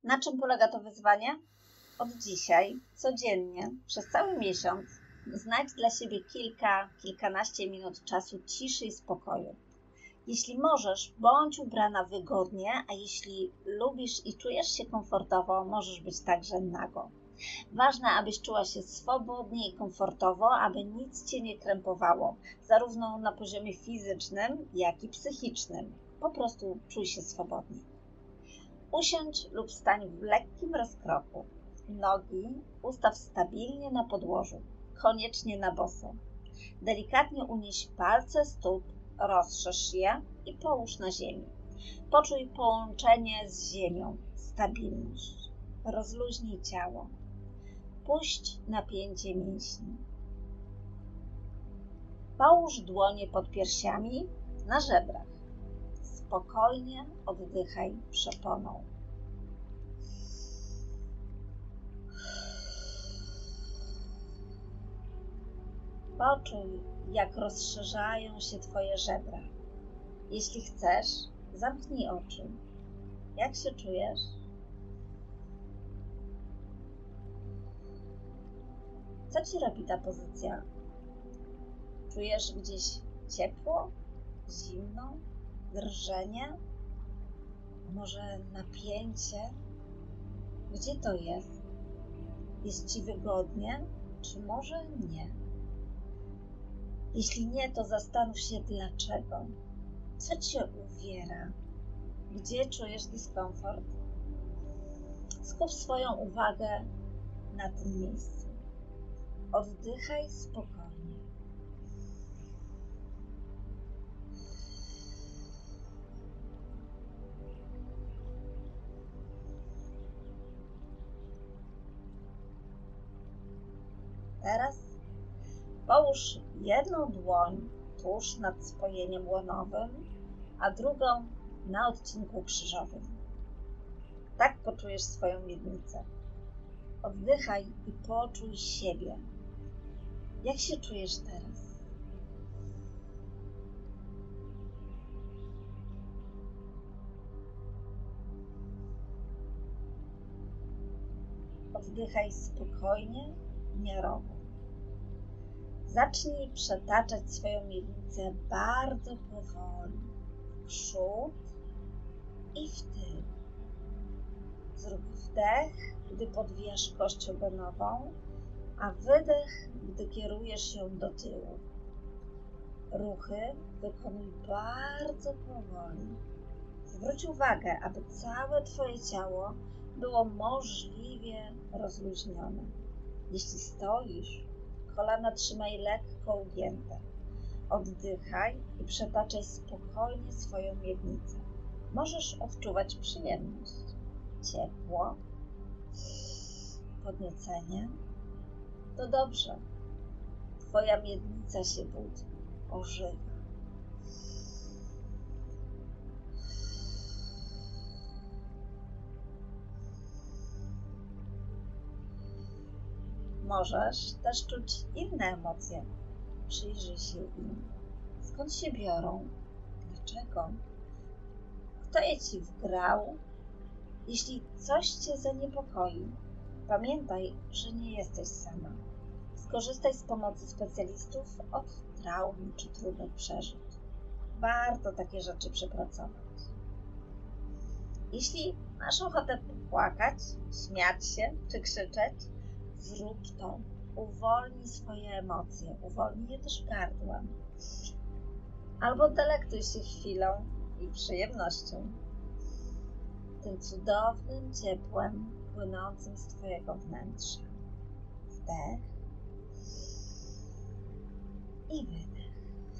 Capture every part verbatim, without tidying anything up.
Na czym polega to wyzwanie? Od dzisiaj, codziennie, przez cały miesiąc znajdź dla siebie kilka, kilkanaście minut czasu ciszy i spokoju. Jeśli możesz, bądź ubrana wygodnie, a jeśli lubisz i czujesz się komfortowo, możesz być także nago. Ważne, abyś czuła się swobodnie i komfortowo, aby nic Cię nie krępowało, zarówno na poziomie fizycznym, jak i psychicznym. Po prostu czuj się swobodnie. Usiądź lub stań w lekkim rozkroku. Nogi ustaw stabilnie na podłożu, koniecznie na boso. Delikatnie unieś palce stóp, rozszerz je i połóż na ziemi. Poczuj połączenie z ziemią, stabilność. Rozluźnij ciało. Puść napięcie mięśni. Połóż dłonie pod piersiami na żebrach. Spokojnie oddychaj przeponą. Poczuj, jak rozszerzają się Twoje żebra. Jeśli chcesz, zamknij oczy. Jak się czujesz? Co Ci robi ta pozycja? Czujesz gdzieś ciepło, zimno, drżenie? Może napięcie? Gdzie to jest? Jest Ci wygodnie, czy może nie? Jeśli nie, to zastanów się dlaczego. Co Cię uwiera? Gdzie czujesz dyskomfort? Skup swoją uwagę na tym miejscu. Oddychaj spokojnie. Teraz połóż jedną dłoń tuż nad spojeniem łonowym, a drugą na odcinku krzyżowym. Tak poczujesz swoją miednicę. Oddychaj i poczuj siebie. Jak się czujesz teraz? Oddychaj spokojnie, miarowo. Zacznij przetaczać swoją miednicę bardzo powoli, w przód i w tył. Zrób wdech, gdy podwijasz kość ogonową, a wydech, gdy kierujesz ją do tyłu. Ruchy wykonuj bardzo powoli. Zwróć uwagę, aby całe Twoje ciało było możliwie rozluźnione. Jeśli stoisz, kolana trzymaj lekko ugięte. Oddychaj i przetaczaj spokojnie swoją miednicę. Możesz odczuwać przyjemność, ciepło, podniecenie. To dobrze. Twoja miednica się budzi, ożywa. Możesz też czuć inne emocje. Przyjrzyj się im. Skąd się biorą? Dlaczego? Kto je Ci wgrał? Jeśli coś Cię zaniepokoi, pamiętaj, że nie jesteś sama. Skorzystaj z pomocy specjalistów od traum czy trudnych przeżyć. Warto takie rzeczy przepracować. Jeśli masz ochotę popłakać, śmiać się czy krzyczeć, zrób to. Uwolnij swoje emocje, uwolnij je też gardłem. Albo delektuj się chwilą i przyjemnością. Tym cudownym ciepłem płynącym z Twojego wnętrza. Wdech i wydech.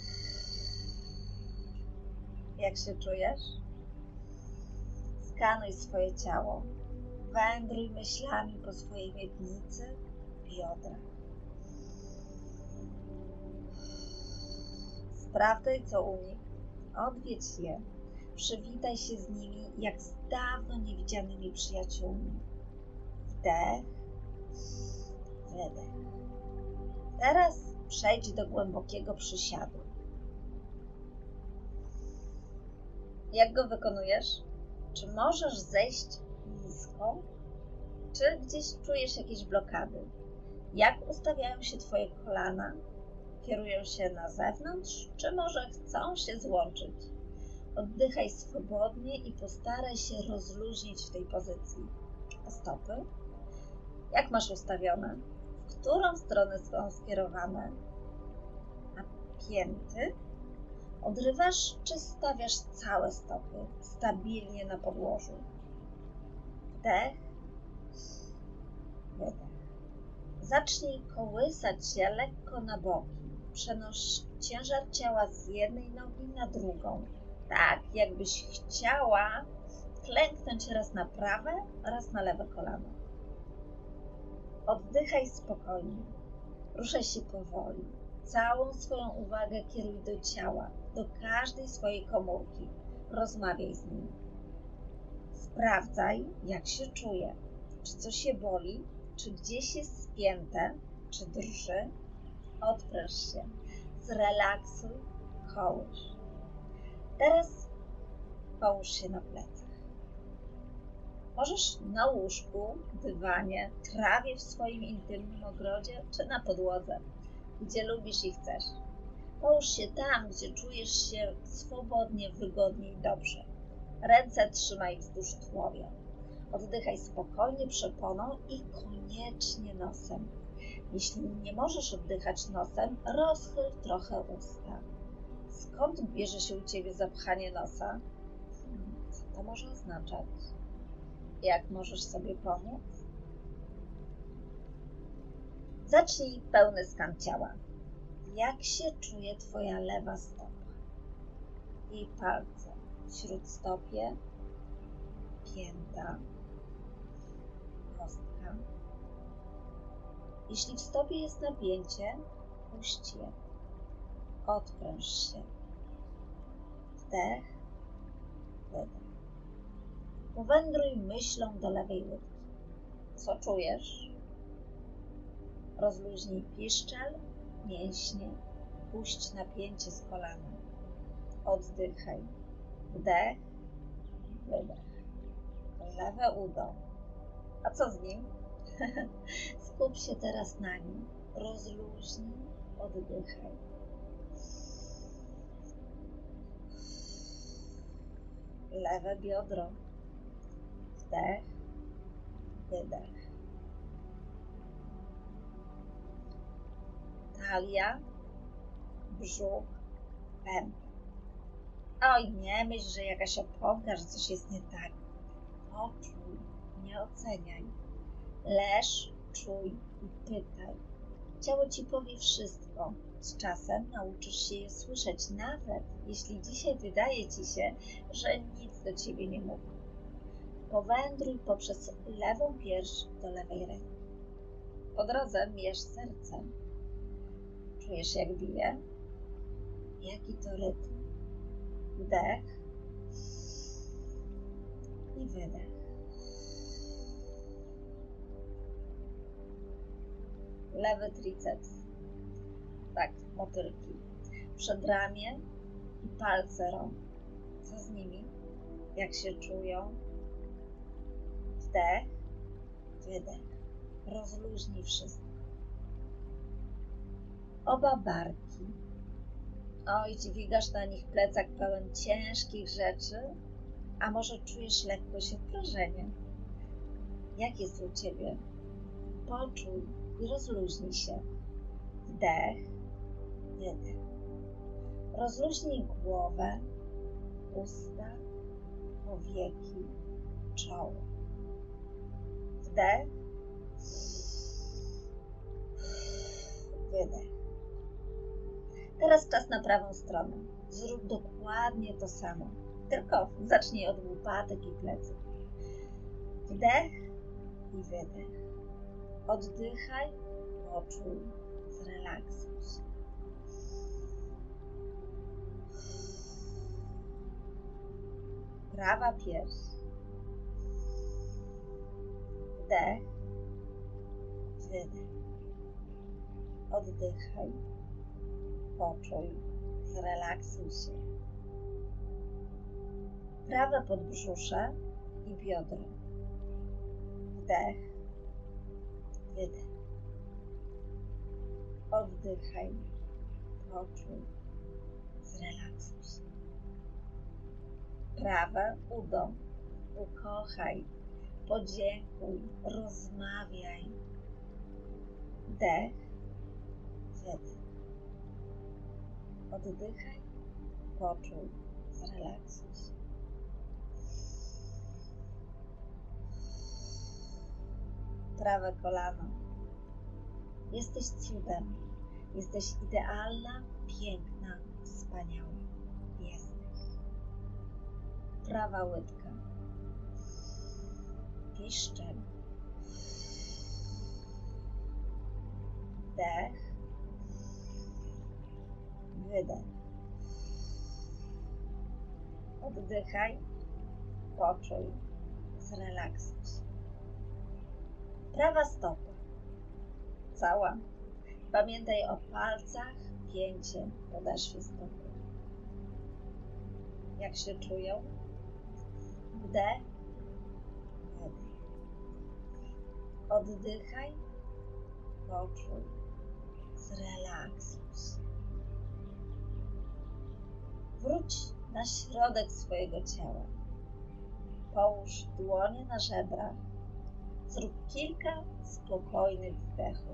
Jak się czujesz? Skanuj swoje ciało. Wędruj myślami po swojej miednicy, biodrach. Sprawdzaj, co u nich. Odwiedź je. Przywitaj się z nimi jak z dawno niewidzianymi przyjaciółmi. Wdech, wydech. Teraz przejdź do głębokiego przysiadu. Jak go wykonujesz? Czy możesz zejść nisko, czy gdzieś czujesz jakieś blokady? Jak ustawiają się Twoje kolana? Kierują się na zewnątrz, czy może chcą się złączyć? Oddychaj swobodnie i postaraj się rozluźnić w tej pozycji. A stopy? Jak masz ustawione? W którą stronę są skierowane? A pięty? Odrywasz czy stawiasz całe stopy stabilnie na podłożu? Wdech, wydech. Zacznij kołysać się lekko na boki. Przenoś ciężar ciała z jednej nogi na drugą. Tak, jakbyś chciała klęknąć raz na prawe, raz na lewe kolano. Oddychaj spokojnie. Ruszaj się powoli. Całą swoją uwagę kieruj do ciała, do każdej swojej komórki. Rozmawiaj z nim. Sprawdzaj, jak się czuje. Czy coś się boli, czy gdzieś jest spięte, czy drży. Odpręż się. Zrelaksuj, kołysz. Teraz połóż się na plecach. Możesz na łóżku, dywanie, trawie w swoim intymnym ogrodzie, czy na podłodze, gdzie lubisz i chcesz. Połóż się tam, gdzie czujesz się swobodnie, wygodnie i dobrze. Ręce trzymaj wzdłuż tułowia. Oddychaj spokojnie przeponą i koniecznie nosem. Jeśli nie możesz oddychać nosem, rozchyl trochę usta. Skąd bierze się u Ciebie zapchanie nosa? Co to może oznaczać? Jak możesz sobie pomóc? Zacznij pełny skan ciała. Jak się czuje Twoja lewa stopa? Jej palce, śródstopie, pięta, kostka. Jeśli w stopie jest napięcie, puść je. Odpręż się. Wdech, wydech. Powędruj myślą do lewej łydki. Co czujesz? Rozluźnij piszczel, mięśnie, puść napięcie z kolana. Oddychaj. Wdech, wydech. Lewe udo. A co z nim? Skup się teraz na nim. Rozluźnij, oddychaj. Lewe biodro. Wdech, wydech. Talia, brzuch, pępek. Oj, nie myśl, że jakaś oponka, że coś jest nie tak. Poczuj, nie oceniaj. Leż, czuj i pytaj. Ciało Ci powie wszystko. Z czasem nauczysz się je słyszeć, nawet jeśli dzisiaj wydaje Ci się, że nic do Ciebie nie mówi. Powędruj poprzez lewą pierś do lewej ręki. Po drodze mierz sercem. Czujesz, jak bije? Jaki to rytm? Wdech i wydech. Lewy triceps. Tak, motylki. Przedramię i palce rąk. Co z nimi? Jak się czują? Wdech, wydech. Rozluźnij wszystko. Oba barki. Oj, dźwigasz na nich plecak pełen ciężkich rzeczy, a może czujesz lekkość odprężenia? Jak jest u Ciebie? Poczuj i rozluźnij się. Wdech, wydech. Rozluźnij głowę, usta, powieki, czoło. Wdech, wydech. Teraz czas na prawą stronę. Zrób dokładnie to samo, tylko zacznij od łopatek i pleców. Wdech i wydech. Oddychaj, poczuj, zrelaksuj się. Prawa pierś. Wdech, wydech. Oddychaj, poczuj, zrelaksuj się. Prawe podbrzusze i biodra. Wdech, wydech. Oddychaj, poczuj, zrelaksuj się. Prawe udo, ukochaj, podziękuj, rozmawiaj. Wdech, wydech. Oddychaj, poczuj, zrelaksuj się. Prawe kolano. Jesteś cudem. Jesteś idealna, piękna, wspaniała. Jesteś. Prawa łydka. Piszczel. Wdech. Wydech. Oddychaj. Poczuj. Zrelaksuj się. Prawa stopa. Cała. Pamiętaj o palcach, pięcie podeszwy stopy. Jak się czują? Wdech, wydech. Oddychaj, poczuj, zrelaksuj się. Wróć na środek swojego ciała. Połóż dłonie na żebrach. Zrób kilka spokojnych wdechów.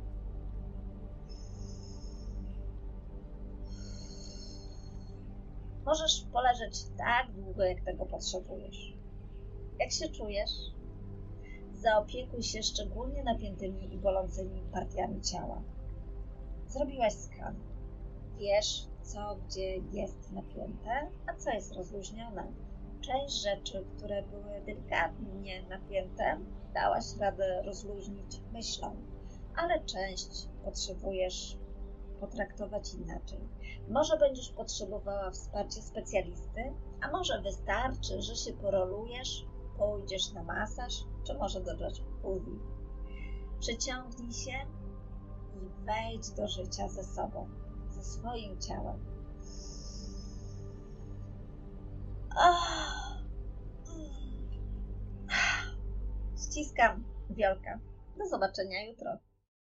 Możesz poleżeć tak długo, jak tego potrzebujesz. Jak się czujesz? Zaopiekuj się szczególnie napiętymi i bolącymi partiami ciała. Zrobiłaś skan. Wiesz, co gdzie jest napięte, a co jest rozluźnione. Część rzeczy, które były delikatnie napięte, dałaś radę rozluźnić myślą, ale część potrzebujesz potraktować inaczej. Może będziesz potrzebowała wsparcia specjalisty, a może wystarczy, że się porolujesz, pójdziesz na masaż, czy może do jacuzzi. Przyciągnij się i wejdź do życia ze sobą, ze swoim ciałem. Ściskam, Wiolka. Do zobaczenia jutro.